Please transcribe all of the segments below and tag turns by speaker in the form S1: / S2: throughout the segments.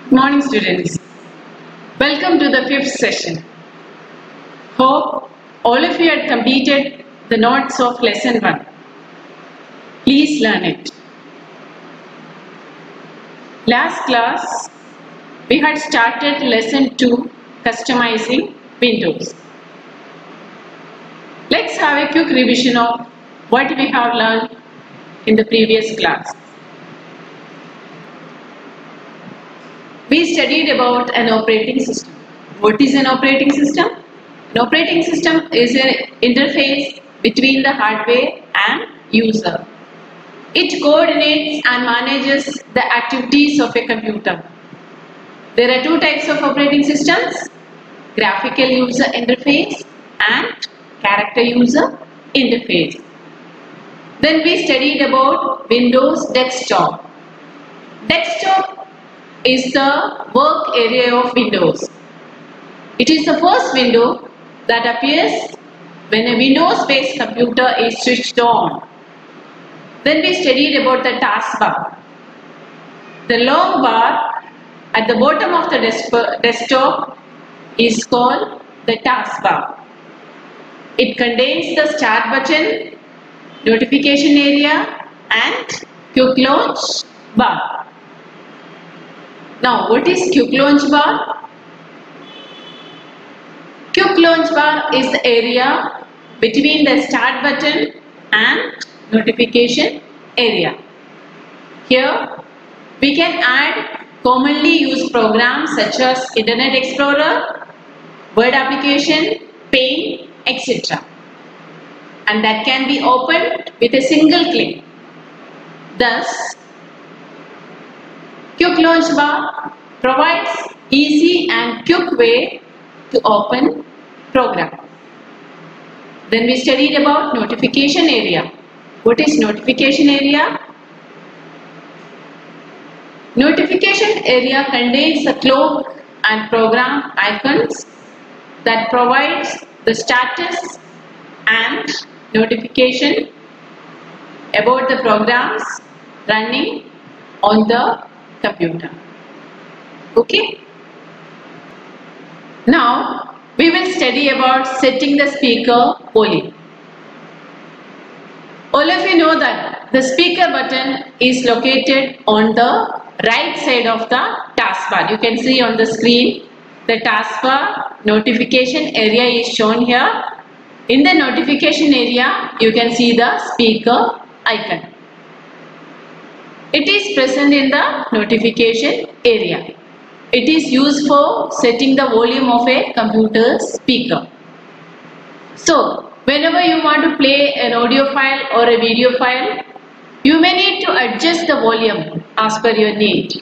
S1: Good morning, students. Welcome to the 5th session. Hope all of you had completed the notes of lesson 1. Please learn it. Last class, we had started lesson 2, customizing windows. Let's have a quick revision of what we have learned in the previous class. We studied about an operating system. What is an operating system? An operating system is an interface between the hardware and user. It coordinates and manages the activities of a computer. There are two types of operating systems: graphical user interface and character user interface. Then we studied about Windows Desktop. Desktop is the work area of Windows. It is the first window that appears when a Windows-based computer is switched on. Then we studied about the taskbar. The long bar at the bottom of the desktop is called the taskbar. It contains the start button, notification area and quick launch bar. Now, what is quick launch bar? Quick launch bar is the area between the start button and notification area. Here, we can add commonly used programs such as Internet Explorer, Word application, Paint, etc. And that can be opened with a single click. Thus, Quick Launch Bar provides easy and quick way to open program. Then we studied about notification area. What is notification area? Notification area contains the clock and program icons that provides the status and notification about the programs running on the computer. Okay. Now we will study about setting the speaker volume. All of you know that the speaker button is located on the right side of the taskbar. You can see on the screen the taskbar notification area is shown here. In the notification area you can see the speaker icon. It is present in the notification area. It is used for setting the volume of a computer speaker. So, whenever you want to play an audio file or a video file, you may need to adjust the volume as per your need.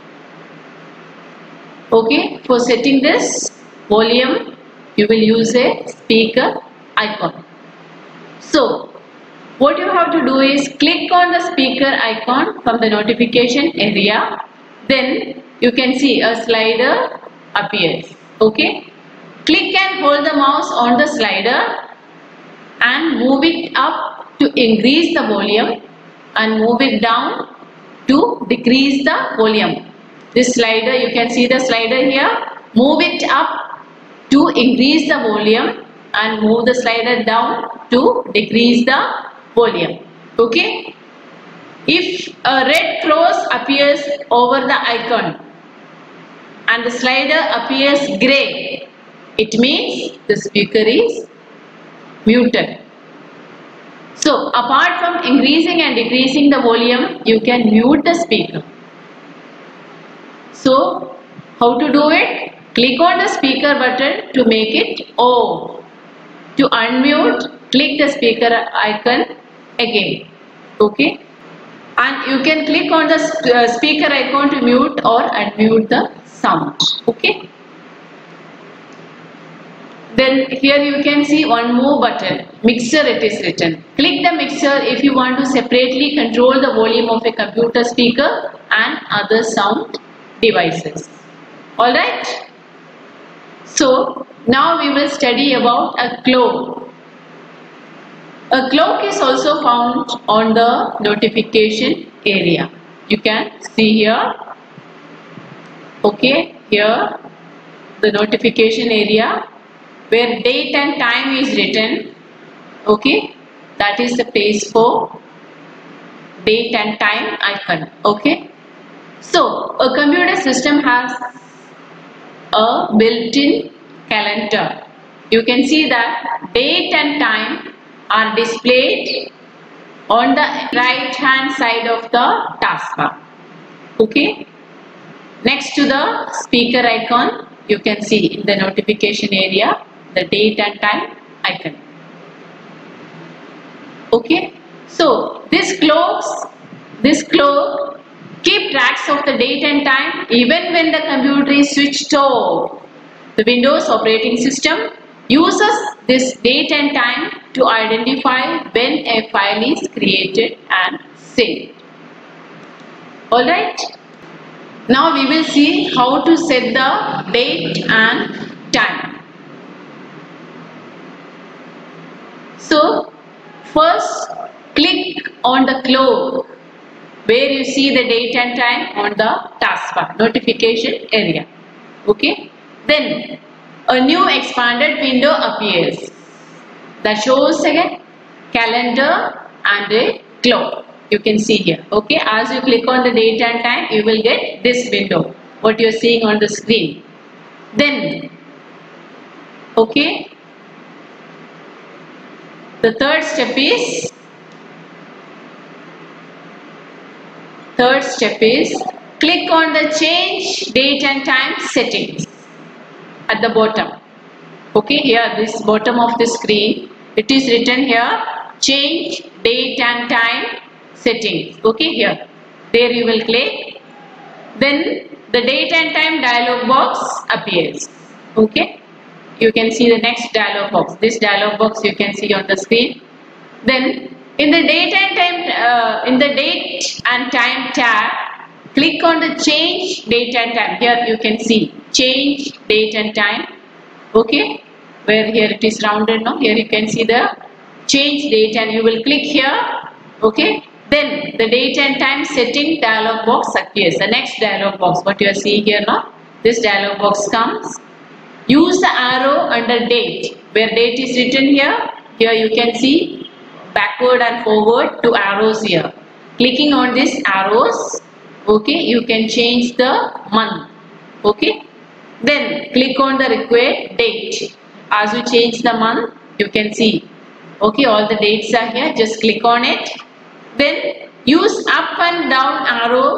S1: Okay, for setting this volume, you will use a speaker icon. So, what you have to do is click on the speaker icon from the notification area. Then you can see a slider appears. Okay. Click and hold the mouse on the slider and move it up to increase the volume and move it down to decrease the volume. This slider, you can see the slider here. Move it up to increase the volume and move the slider down to decrease the volume. Okay. If a red cross appears over the icon and the slider appears grey, it means the speaker is muted. So, apart from increasing and decreasing the volume, you can mute the speaker. So, how to do it? Click on the speaker button to make it off. To unmute, click the speaker icon again. Okay. And you can click on the speaker icon to mute or unmute the sound. Okay. Then here you can see one more button, mixer it is written. Click the mixer if you want to separately control the volume of a computer speaker and other sound devices. Alright. So now we will study about a clock. A clock is also found on the notification area. You can see here Okay, here the notification area where date and time is written. Okay, that is the place for date and time icon. Okay, so a computer system has a built-in calendar. You can see that date and time are displayed on the right hand side of the taskbar. Okay, next to the speaker icon, you can see in the notification area the date and time icon. Okay, so this clock keep tracks of the date and time even when the computer is switched off. The Windows operating system uses this date and time to identify when a file is created and saved. Alright, now we will see how to set the date and time. So first click on the clock where you see the date and time on the taskbar notification area. Okay, then a new expanded window appears that shows a calendar and a clock. You can see here. Okay, as you click on the date and time, you will get this window, what you are seeing on the screen. Then, okay, the third step is click on the change date and time settings at the bottom. Okay, here this bottom of the screen, it is written here change date and time settings. Okay, here there you will click, then the date and time dialog box appears. Okay, you can see the next dialog box. This dialog box you can see on the screen. Then in the date and time tab, click on the change date and time. Here you can see change date and time. Okay, where here it is rounded now. Here you can see the change date and you will click here. Okay, then the date and time setting dialog box appears. The next dialog box, what you are seeing here now, this dialog box comes. Use the arrow under date where date is written here. Here you can see backward and forward two arrows here. Clicking on these arrows, okay, you can change the month. Okay, then click on the required date. As you change the month, you can see, okay, all the dates are here. Just click on it. Then use up and down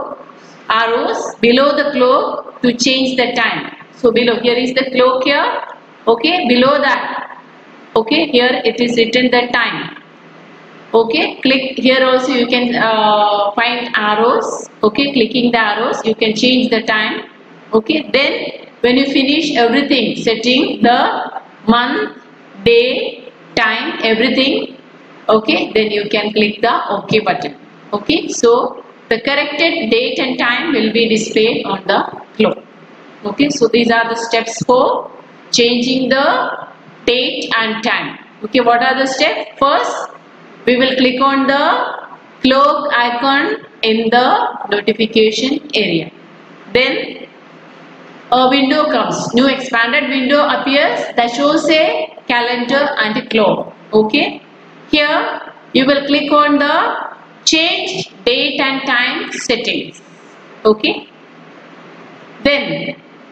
S1: arrows below the clock to change the time. So below, here is the clock here. Okay, below that, okay, here it is written the time. Okay, click here also you can find arrows. Okay, clicking the arrows you can change the time. Okay, then when you finish everything, setting the month, day, time, everything, okay, then you can click the OK button. Okay, so the corrected date and time will be displayed on the clock. Okay, so these are the steps for changing the date and time. Okay, what are the steps? First, we will click on the clock icon in the notification area. Then a window comes, new expanded window appears that shows a calendar and a clock. Okay, here you will click on the change date and time settings. Okay, then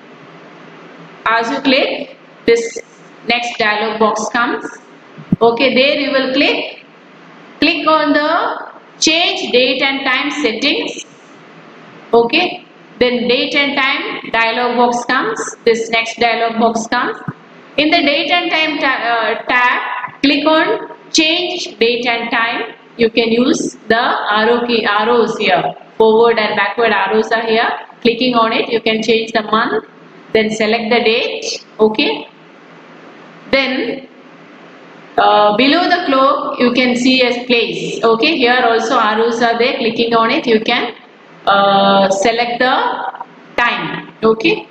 S1: as you click, this next dialog box comes. Okay, there you will click on the change date and time settings. Okay, then date and time dialog box comes. This next dialog box comes. In the date and time tab, click on change date and time. You can use the arrows here. Forward and backward arrows are here. Clicking on it, you can change the month. Then select the date. Okay, then below the clock you can see a place. Okay, here also arrows are there. Clicking on it you can select the time. Okay,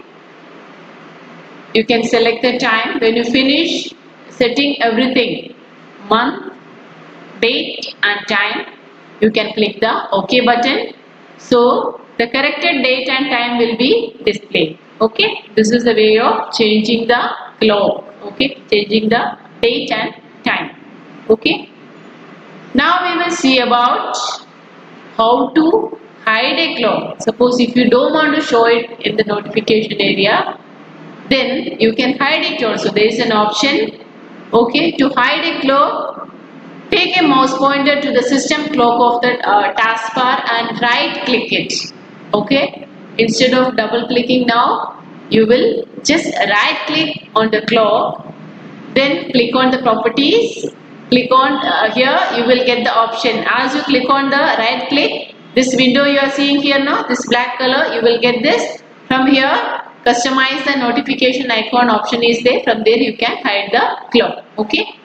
S1: you can select the time. When you finish setting everything, month, date and time, you can click the OK button. So the corrected date and time will be displayed. Okay, this is the way of changing the clock. Okay, changing the date and time. Okay, now we will see about how to hide a clock. Suppose if you don't want to show it in the notification area, then you can hide it also. There is an option. Okay, to hide a clock, take a mouse pointer to the system clock of the taskbar and right click it. Okay, instead of double clicking now, you will just right click on the clock, then click on the properties, click on here, you will get the option. As you click on the right click, this window you are seeing here now, this black color, you will get this. From here, customize the notification icon option is there. From there you can hide the clock. Okay.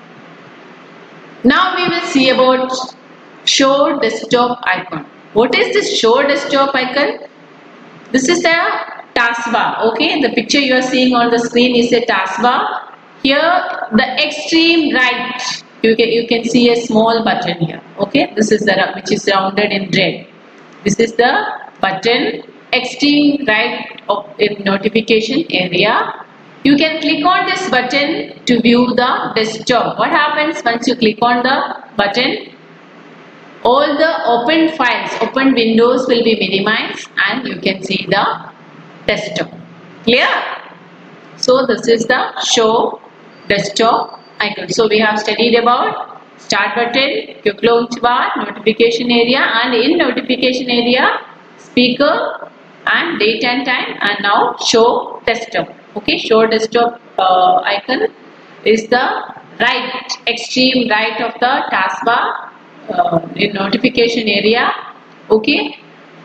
S1: Now we will see about show desktop icon. What is this show desktop icon? This is the taskbar. Okay, the picture you are seeing on the screen is a taskbar. Here the extreme right, you can see a small button here. Okay, this is the which is rounded in red. This is the button extreme right of in notification area. You can click on this button to view the desktop. What happens once you click on the button? All the open files, open windows will be minimized and you can see the desktop. Clear? So this is the show desktop icon. So we have studied about start button, quick launch bar, notification area, and in notification area, speaker and date and time, and now show desktop. Okay, show desktop icon is the right, extreme right of the taskbar in notification area. Okay,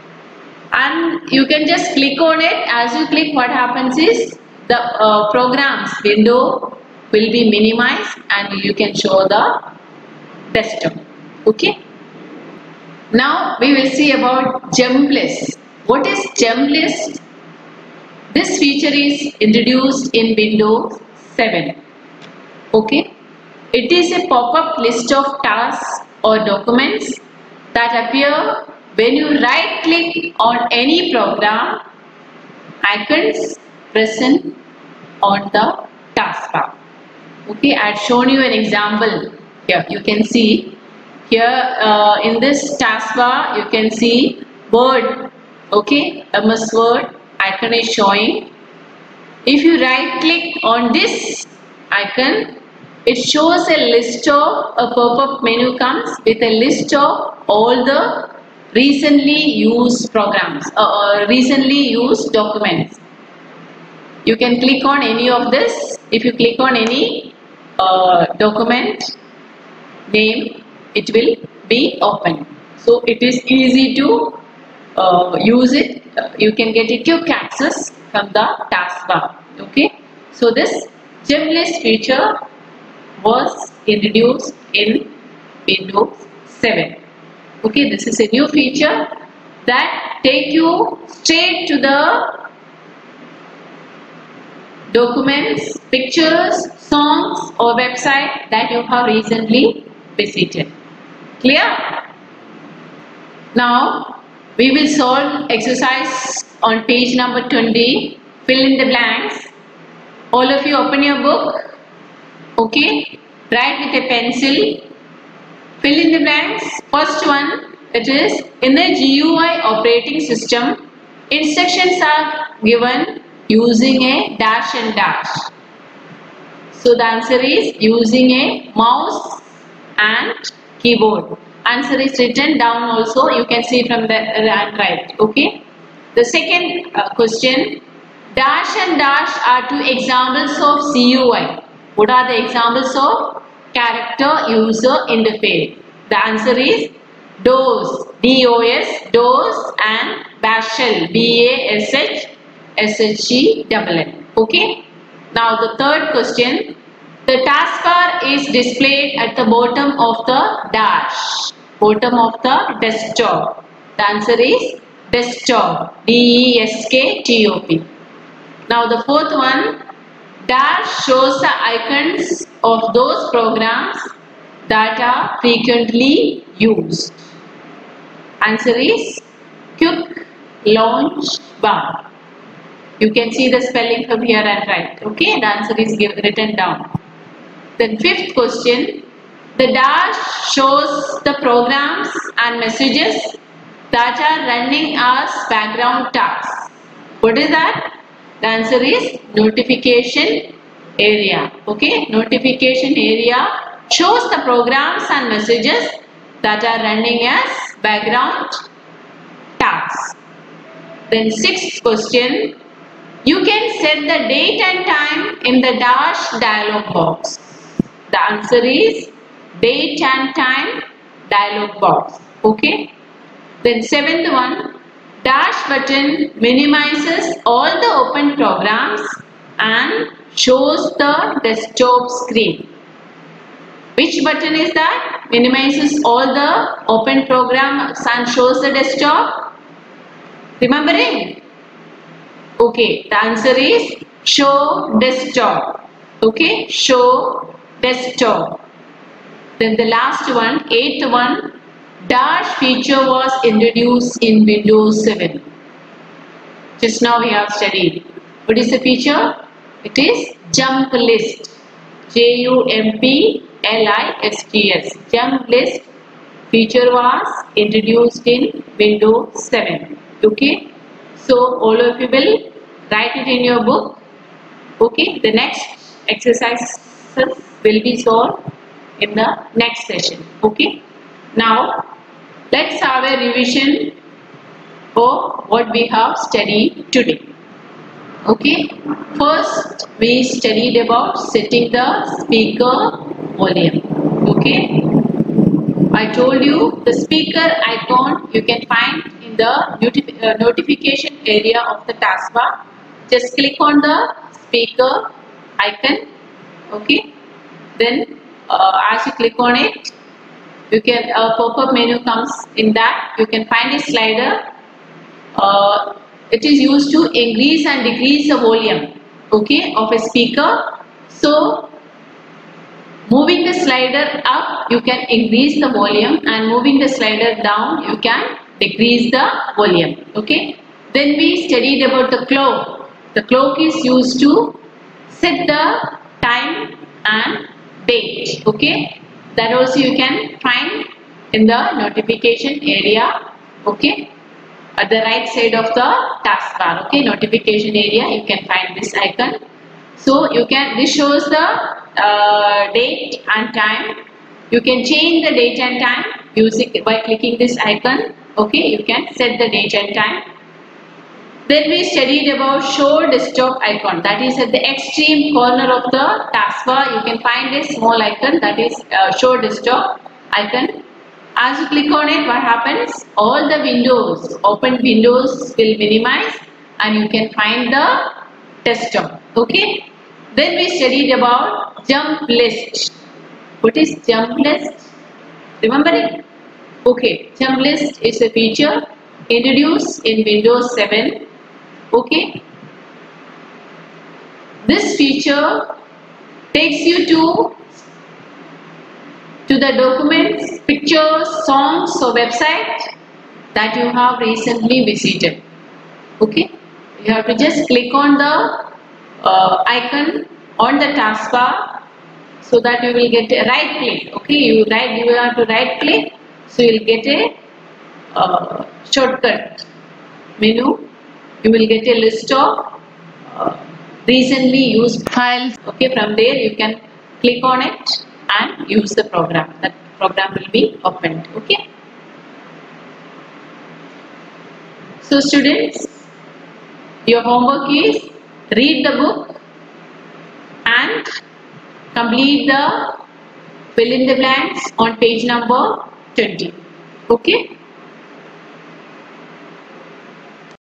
S1: and you can just click on it. As you click, what happens is the programs window will be minimized and you can show the desktop. Okay, now we will see about jump list. What is jump list? This feature is introduced in Windows 7. Okay, it is a pop-up list of tasks or documents that appear when you right click on any program icons present on the taskbar. Okay, I have shown you an example here. You can see here in this taskbar you can see Word. Okay, MS Word icon is showing. If you right click on this icon, it shows a list of a pop-up menu comes with a list of all the recently used programs or recently used documents. You can click on any of this. If you click on any document name, it will be open. So it is easy to use it. You can get a quick access from the taskbar. Okay, so this jump list feature was introduced in Windows 7. Okay, this is a new feature that take you straight to the documents, pictures, songs or website that you have recently visited. Clear? Now we will solve exercise on page number 20. Fill in the blanks. All of you open your book. Okay, write with a pencil. Fill in the blanks. First one, it is in the GUI operating system, instructions are given using a dash and dash. So the answer is using a mouse and keyboard. Answer is written down also. You can see from the right. Okay. The second question, dash and dash are two examples of CUI. What are the examples of character user interface? The answer is DOS, DOS, DOS, and BASHL, BASH, okay. Now the third question, the taskbar is displayed at the bottom of the dash, bottom of the desktop. The answer is desktop, DESKTOP. Now the fourth one, dash shows the icons of those programs that are frequently used. Answer is Quick launch bar. You can see the spelling from here and write. Okay, the answer is written down. Then fifth question, the dash shows the programs and messages that are running as background tasks. What is that? The answer is notification area. Okay, notification area shows the programs and messages that are running as background tasks. Then sixth question, you can set the date and time in the dash dialog box. The answer is date and time dialog box. Okay. Then seventh one, dash button minimizes all the open programs and shows the desktop screen. Which button is that? Minimizes all the open programs and shows the desktop. Remembering? Okay, the answer is show desktop. Okay, show desktop. Then the last one, eighth one, dash feature was introduced in Windows 7. Just now we have studied. What is the feature? It is jump list. JUMPLISTS. Jump list feature was introduced in Windows 7. Okay. So all of you will write it in your book. Okay. The next exercises will be solved in the next session. Okay. Now let's have a revision of what we have studied today. Okay. First we studied about setting the speaker volume. Okay. I told you the speaker icon you can find in the notification area of the taskbar. Just click on the speaker icon. Okay. Then as you click on it, you can a pop-up menu comes. In that you can find a slider. It is used to increase and decrease the volume, okay, of a speaker. So moving the slider up you can increase the volume, and moving the slider down you can decrease the volume. Okay. Then we studied about the clock. The clock is used to set the time and date. Okay. That also you can find in the notification area. Okay. At the right side of the taskbar. Okay. Notification area you can find this icon. So you can, this shows the date and time. You can change the date and time using by clicking this icon. Okay. You can set the date and time. Then we studied about show desktop icon. That is at the extreme corner of the taskbar. You can find a small icon, that is show desktop icon. As you click on it, what happens? All the windows, open windows will minimize and you can find the desktop. Okay. Then we studied about jump list. What is jump list? Remember it? Okay. Jump list is a feature introduced in Windows 7. Okay. This feature takes you to the documents, pictures, songs or website that you have recently visited. Okay. You have to just click on the icon on the taskbar so that you will get a right click. Okay. You have to right click, so you will get a shortcut menu. You will get a list of recently used files. Okay. From there you can click on it and use the program. That program will be opened. Okay. So students, your homework is read the book and complete the fill in the blanks on page number 20. Okay.